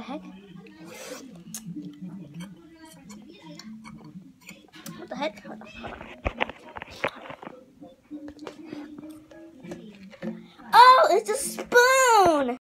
heck? What the heck? Hold on. Oh, it's a spoon!